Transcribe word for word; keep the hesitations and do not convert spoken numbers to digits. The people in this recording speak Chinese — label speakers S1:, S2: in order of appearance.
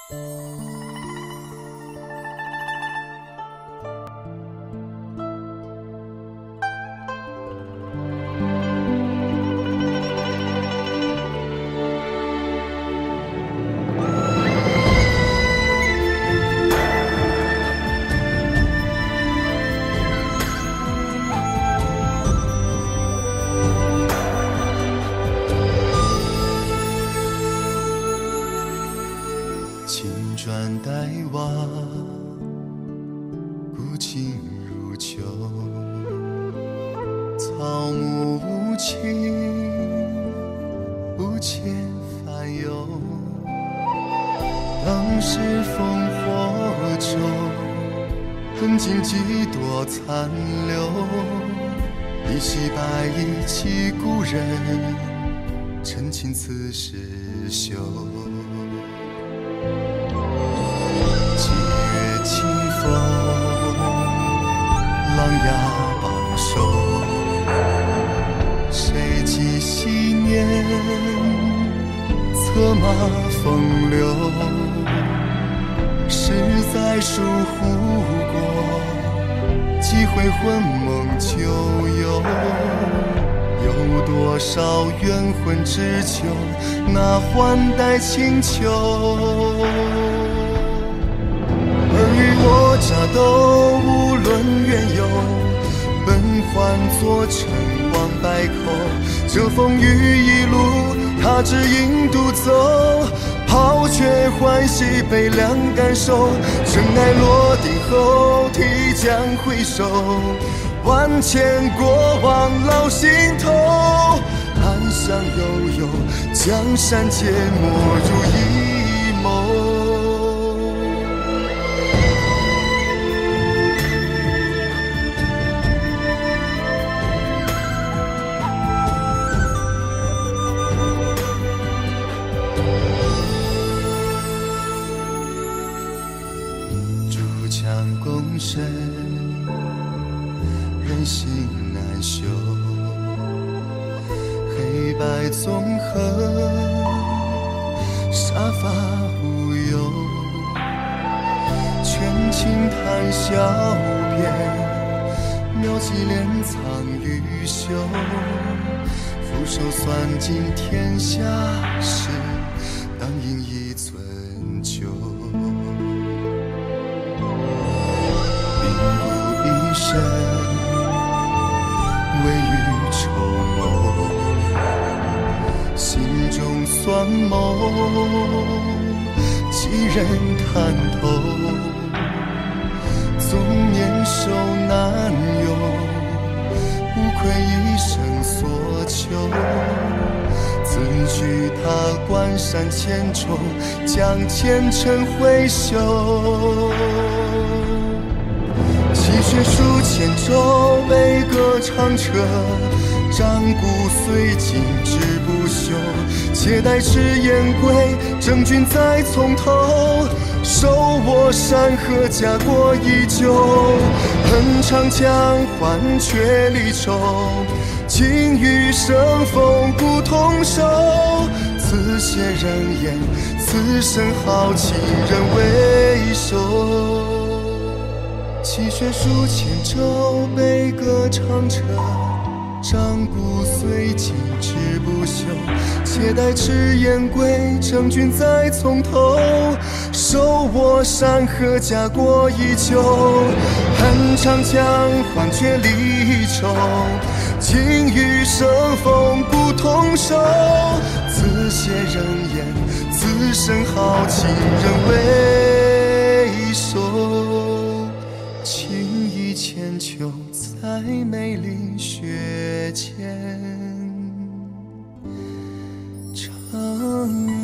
S1: 残留，依稀白衣起故人，陈情此时休。霁月清风，琅琊榜首，谁寄昔年，策马风流，实在疏忽过。几回魂梦旧游，有多少冤魂只求那换代清秋？尔虞我诈都无论缘由，本换作成王败寇。这风雨一路，他只引独走。抛却欢喜悲凉感受，尘埃落定后提将回首，万千过往烙心头，暗香悠悠，江山皆没入一眸。共身，人心难修，黑白纵横，杀伐无忧，权倾谈笑边，妙计敛藏于袖，俯首算尽天下事，当饮一樽酒。身未雨绸缪，心中算谋，几人看透？纵年寿难有，无愧一生所求。自据他关山千重，将前尘挥袖。泣血书千轴，悲歌长彻，战骨虽尽志不休。且待赤焰归，征军再从头。手握山河，家国依旧。恨长江，换却离愁。情与生风骨同守。此血人言，此生豪情人为首。泣血书千轴，悲歌长彻。战骨虽尽志不休，且待赤焰归，征军再从头。手握山河，家国依旧。恨长江，换却离愁。情与生风骨同守。此血人言，此生豪情人为首。情义千秋，在梅林雪间长。